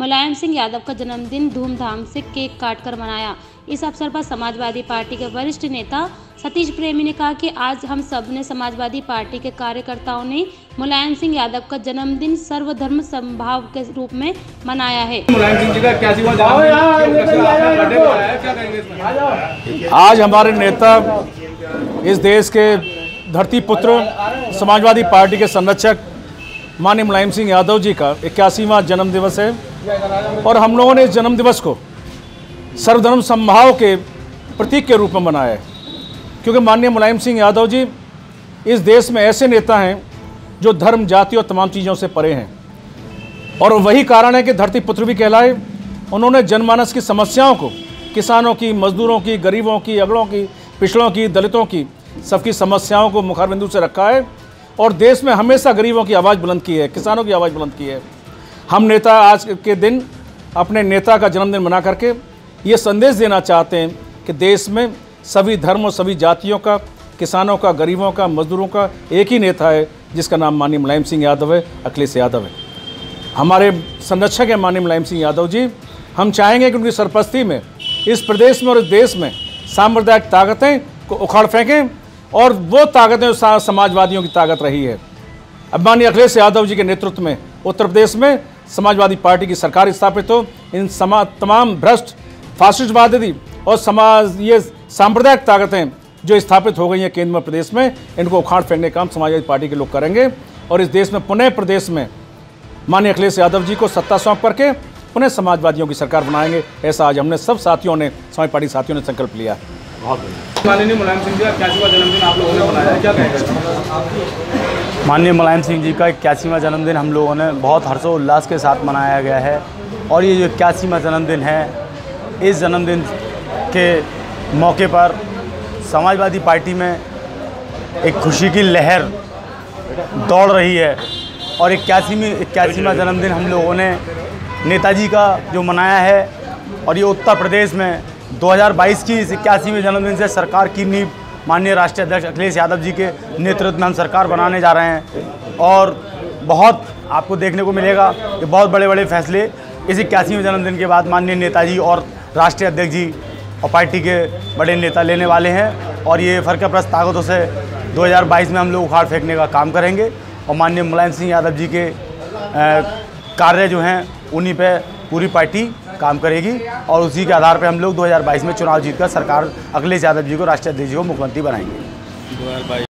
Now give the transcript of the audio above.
मुलायम सिंह यादव का जन्मदिन धूमधाम से केक काटकर मनाया। इस अवसर पर समाजवादी पार्टी के वरिष्ठ नेता सतीश प्रेमी ने कहा कि आज हम सब ने समाजवादी पार्टी के कार्यकर्ताओं ने मुलायम सिंह यादव का जन्मदिन सर्वधर्म समभाव के रूप में मनाया है। मुलायम सिंह जी का 81वां जन्मदिन, आज हमारे नेता, इस देश के धरती पुत्र, समाजवादी पार्टी के संरक्षक माननीय मुलायम सिंह यादव जी का 81वां जन्म दिवस है और हम लोगों ने इस जन्म दिवस को सर्वधर्म समभाव के प्रतीक के रूप में मनाया है, क्योंकि माननीय मुलायम सिंह यादव जी इस देश में ऐसे नेता हैं जो धर्म, जाति और तमाम चीज़ों से परे हैं और वही कारण है कि धरती पुत्र भी कहलाए। उन्होंने जनमानस की समस्याओं को, किसानों की, मजदूरों की, गरीबों की, अगड़ों की, पिछड़ों की, दलितों की, सबकी समस्याओं को मुखारबिंदु से रखा है और देश में हमेशा गरीबों की आवाज़ बुलंद की है, किसानों की आवाज़ बुलंद की है। हम नेता आज के दिन अपने नेता का जन्मदिन मना करके ये संदेश देना चाहते हैं कि देश में सभी धर्म और सभी जातियों का, किसानों का, गरीबों का, मजदूरों का एक ही नेता है जिसका नाम माननीय मुलायम सिंह यादव है, अखिलेश यादव है। हमारे संरक्षक हैं माननीय मुलायम सिंह यादव जी। हम चाहेंगे कि उनकी सरपरस्ती में इस प्रदेश में और इस देश में सांप्रदायिक ताकतें को उखाड़ फेंकें और वो ताकतें समाजवादियों की ताकत रही है। अब माननीय अखिलेश यादव जी के नेतृत्व में उत्तर प्रदेश में समाजवादी पार्टी की सरकार स्थापित हो, इन तमाम भ्रष्ट, फासिस्टवादी और ये सांप्रदायिक ताकतें जो स्थापित हो गई हैं केंद्र में प्रदेश में, इनको उखाड़ फेंकने का काम समाजवादी पार्टी के लोग करेंगे और इस देश में पुनः प्रदेश में माननीय अखिलेश यादव जी को सत्ता सौंप करके पुनः समाजवादियों की सरकार बनाएंगे। ऐसा आज हमने सब साथियों ने, समाजवादी पार्टी साथियों ने संकल्प लिया है। बहुत बढ़िया। माननीय मुलायम सिंह जी का 81वां जन्मदिन आप लोगों ने मनाया है, क्या कहेंगे? माननीय मुलायम सिंह जी का 81वां जन्मदिन हम लोगों ने बहुत हर्षोल्लास के साथ मनाया गया है और ये जो 81वां जन्मदिन है, इस जन्मदिन के मौके पर समाजवादी पार्टी में एक खुशी की लहर दौड़ रही है और 81वां जन्मदिन हम लोगों ने नेताजी का जो मनाया है और ये उत्तर प्रदेश में 2022 की इस 81वें जन्मदिन से सरकार की नींव माननीय राष्ट्रीय अध्यक्ष अखिलेश यादव जी के नेतृत्व में हम सरकार बनाने जा रहे हैं और बहुत आपको देखने को मिलेगा कि बहुत बड़े बड़े फैसले इस 81वें जन्मदिन के बाद माननीय नेताजी और राष्ट्रीय अध्यक्ष जी और पार्टी के बड़े नेता लेने वाले हैं और ये फर्कप्रस्त ताकतों से 2022 में हम लोग उखाड़ फेंकने का काम करेंगे और माननीय मुलायम सिंह यादव जी के कार्य जो हैं उन्हीं पे पूरी पार्टी काम करेगी और उसी के आधार पे हम लोग 2022 में चुनाव जीतकर सरकार अखिलेश यादव जी को, राष्ट्रीय अध्यक्ष जी को मुख्यमंत्री बनाएंगे। 2022